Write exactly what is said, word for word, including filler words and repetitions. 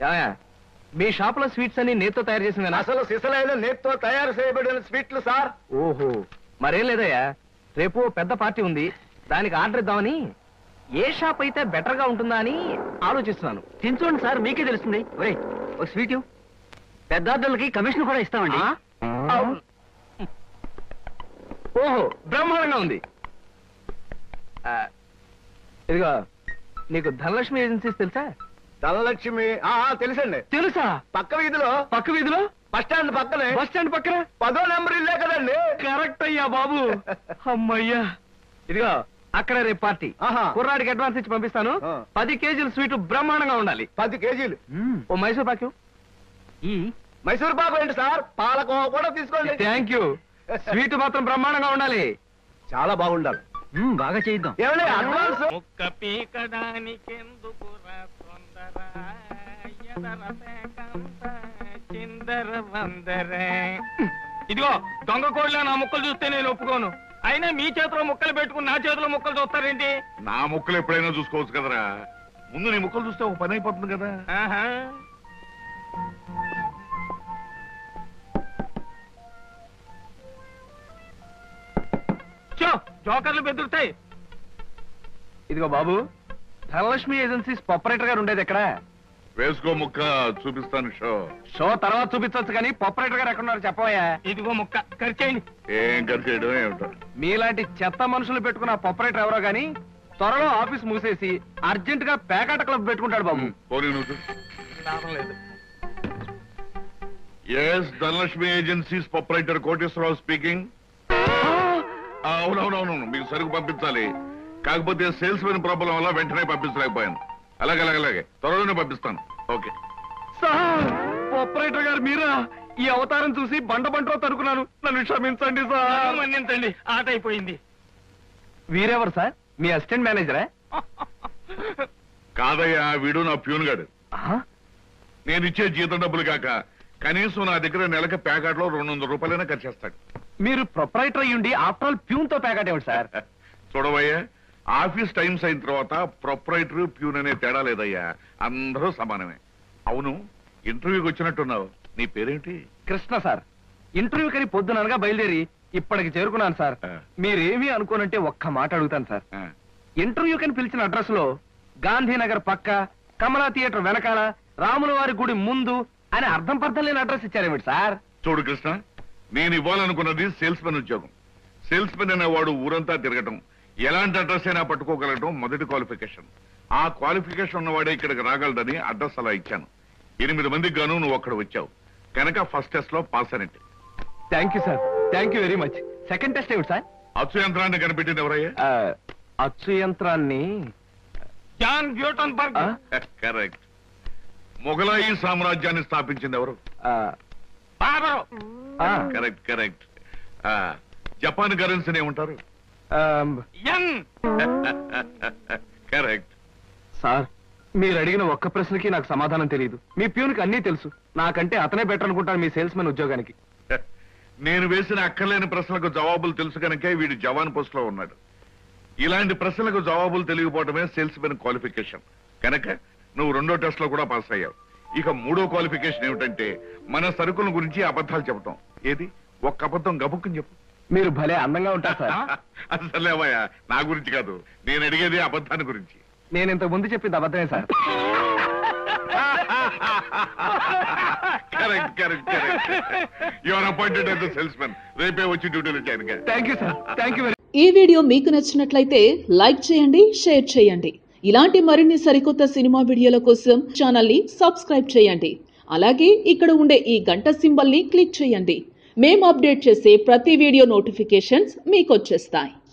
మీ shop లో sweets అన్ని నేత్తో తయారు చేసింది. అసలు సిసలైన నేత్తో తయారు చేయబడిన స్వీట్లు సార్. ఓహో, మరేం లేదయ్యా, రేపు పెద్ద పార్టీ ఉంది, దానికి ఆర్డర్ ఇద్దామని. ఏ షాప్ అయితే బెటర్ గా ఉంటుందా అని ఆలోచిస్తున్నాను. తినచూడండి సార్, మీకే తెలుస్తుంది. ఒరే ఒక స్వీట్ పెద్ద ఆర్డర్లకి కమిషన్ కూడా ఇస్తామండి. ఓహో, బ్రహ్మాండంగా ఉంది. ఇదిగో, నీకు ధనలక్ష్మి ఏజెన్సీస్ తెలుసా? ధనలక్ష్మి తెలుసండి. తెలుసా? పక్క వీధిలో. పక్క వీధిలో బస్ స్టాండ్ పక్కనే. బస్ స్టాండ్ పక్కన పదో నెంబర్ ఇల్లే కదండి. కరెక్ట్ అయ్యా బాబు. అమ్మయ్యా, ఇదిగో అక్కడ రేపు పార్టీ. కుర్రాడికి అడ్వాన్స్ ఇచ్చి పంపిస్తాను. పది కేజీలు స్వీట్ బ్రహ్మాండంగా ఉండాలి. పది కేజీలు ఓ మైసూర్ పాకు. ఈ మైసూర్ పాకు ఏంటి సార్? పాలకోవ కూడా తీసుకోండి. Thank you. స్వీట్ మాత్రం బ్రహ్మాండంగా ఉండాలి. చాలా బాగుండాలి. బాగా చేద్దాం. ఏమండి అడ్వాన్స్? ముక్క పీకడానికెందుకురా తొందర, చిందర వందర. ఇదిగో దొంగ కోళ్ళ నా ముక్కలు చూస్తే నేను ఒప్పుకోను. అయినా మీ చేతిలో ముక్కలు పెట్టుకుని నా చేతిలో ముక్కలు చూస్తారేంటి? నా ముక్కలు ఎప్పుడైనా చూసుకోవచ్చు కదరా. ముందు నీ ముక్కలు చూస్తే ఒక పని అయిపోతుంది కదా. జోకర్లు బెదురుతాయి. ఇదిగో బాబు, ధనలక్ష్మి ఏజెన్సీస్ ప్రొపరేటర్ గారు ఉండేది ఎక్కడ? వేసుకో ముక్క, చూపిస్తాను. షో షో తర్వాత చూపించవచ్చు కానీ ప్రొపరేటర్ గారు ఎక్కడున్నారు చెప్పవయ్యా. ఇదిగో ముక్క ఖర్చేయండి. ఏం ఖర్చు చేయడం ఏమిటో. మీలాంటి చెత్త మనుషులు పెట్టుకున్న ప్రొపరేటర్ ఎవరో గానీ త్వరలో ఆఫీస్ మూసేసి అర్జెంట్ గా పేకాట క్లబ్ పెట్టుకుంటాడు బాబు. పోనీ నువ్వు. లాభం లేదు. Yes, Dhanalakshmi agencies proprietor Koteswararao speaking. అవునవునవును, మీకు సరుకు పంపించాలి. కాకపోతే సేల్స్ మెన్ ప్రాబ్లం వల్ల వెంటనే పంపించలేకపోయాను. అలాగే అలాగే అలాగే త్వరలోనే పంపిస్తాను. ఓకే సార్, ప్రొపరేటర్ గారు మీరా? ఈ అవతారం చూసి బండ బంటో తరుకున్నాను, నన్ను క్షమించండి సార్. మన్నించండి, ఆట అయిపోయింది. వీరెవరు సార్? మీ అసిస్టెంట్ మేనేజరా? కాదయ్యా, వీడు నా ప్యూన్ గాడు. నేను ఇచ్చే జీతం డబ్బులు కాక కనీసం నా దగ్గర నెలకి ప్యాకెట్ లో రెండు వందల రూపాయలైనా ఖర్చు చేస్తాడు. మీరు ప్రొపరైటర్ అయ్యుండి ఆఫ్టర్ ఆల్ ప్యూన్ తో ప్యాకెట్ ఏమిటి సార్? చూడవయ్యా, ఆఫీస్ టైమ్స్ అయిన తర్వాత ప్రొపరైటర్ ప్యూన్ అనే తేడా లేదయ్యా, అందరూ సమానమే. అవును, ఇంటర్వ్యూకి వచ్చినట్టున్నావు, నీ పేరేంటి? కృష్ణ సార్. ఇంటర్వ్యూ కని పొద్దుననగా బయలుదేరి ఇప్పటికి చేరుకున్నాను సార్. మీరేమీ అనుకోనంటే ఒక్క మాట అడుగుతాను సార్. ఇంటర్వ్యూ కని పిలిచిన అడ్రస్ లో గాంధీనగర్ పక్క, కమలా థియేటర్ వెనకాల, రాముల వారి గుడి ముందు అని అర్థం పర్థం లేని అడ్రస్ ఇచ్చారేమిటి సార్? చూడు కృష్ణ, నేను ఇవ్వాలనుకున్నది సేల్స్ మెన్ ఉద్యోగం. సేల్స్ మెన్ అనేవాడు ఊరంతా తిరగటం, ఎలాంటి అడ్రస్ అయినా పట్టుకోగలగటం మొదటి క్వాలిఫికేషన్. ఆ క్వాలిఫికేషన్ ఉన్నవాడే ఇక్కడికి రాగలడని అడ్రస్ అలా ఇచ్చాను. ఎనిమిది మందికి గాను నువ్వు అక్కడ వచ్చావు కనుక ఫస్ట్ టెస్ట్ లో పాస్ అయినట్టు. Thank you sir, thank you very much. Second test ఏమిటి సార్? అచ్చు యంత్రాన్ని కనిపెట్టింది ఎవరయ్యా? అచ్చు యంత్రాన్ని జాన్ గ్యూటన్బర్గ్. కరెక్ట్. మొఘలాయి సామ్రాజ్యాన్ని స్థాపించింది ఎవరు? Correct correct. జపాన్ కరెన్సీని ఏమంటారు? కరెక్ట్. సార్, మీరు అడిగిన ఒక్క ప్రశ్నకి నాకు సమాధానం తెలియదు. మీ ప్యూన్కి అన్నీ తెలుసు. నాకంటే అతనే బెటర్ అనుకుంటాను మీ సేల్స్ మెన్ ఉద్యోగానికి. నేను వేసిన అక్కర్లేని ప్రశ్నలకు జవాబులు తెలుసు కనుకే వీడు జవాన్ పోస్ట్ లో ఉన్నాడు. ఇలాంటి ప్రశ్నలకు జవాబులు తెలియకపోవడమే సేల్స్ మెన్ క్వాలిఫికేషన్. కనుక నువ్వు రెండో టెస్ట్ లో కూడా పాస్ అయ్యావు. ఇక మూడో క్వాలిఫికేషన్ ఏమిటంటే మన సరుకుల గురించి అబద్ధాలు చెప్పటం. ఏది? ఒక్క అబద్ధం గబుక్కుని చెప్పు. మీరు భలే అందంగా ఉంటారు సార్. అసలేవయ్యా, నా గురించి కాదు, నేను అడిగేది అబద్ధాన్ని గురించి. నేను ఇంతకు ముందు చెప్పింది అబద్ధమే sir. Correct correct correct. You are appointed as the salesman. రేపే వచ్చి డ్యూటీలో చేయండి. Thank you sir, thank you very. ఈ వీడియో మీకు నచ్చినట్లయితే లైక్ చేయండి, షేర్ చేయండి. ఇలాంటి మరిన్ని సరికొత్త సినిమా వీడియోల కోసం ఛానల్ ని సబ్స్క్రైబ్ చేయండి. అలాగే ఇక్కడ ఉండే ఈ గంట సింబల్ ని క్లిక్ చేయండి. మేము అప్డేట్ చేసే ప్రతి వీడియో నోటిఫికేషన్స్ మీకు వచ్చేస్తాయి.